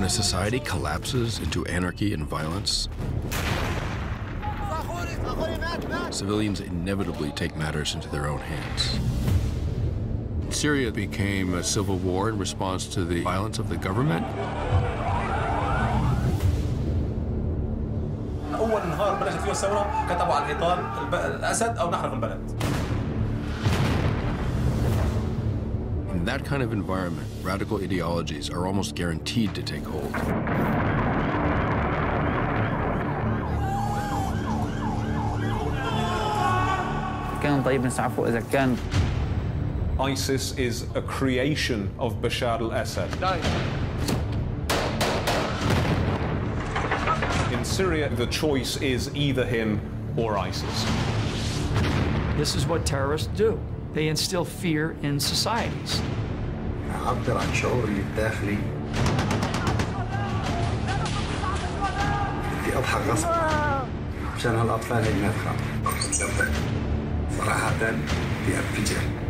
a society collapses into anarchy and violence, civilians inevitably take matters into their own hands. Syria became a civil war in response to the violence of the government. أول نهار بلشت فيه الثورة كتبوا على الحيطان الأسد أو نحرق البلد. In that kind of environment, radical ideologies are almost guaranteed to take hold. كان طيب نسعفه إذا كان. ISIS is a creation of Bashar al-Assad. In Syria, the choice is either him or ISIS. This is what terrorists do. They instill fear in societies. أعبر عن شعوري الداخلي. بدي أضحك غصب عشان هالأطفال هي ما تخاف. صراحة بدي أنفجر.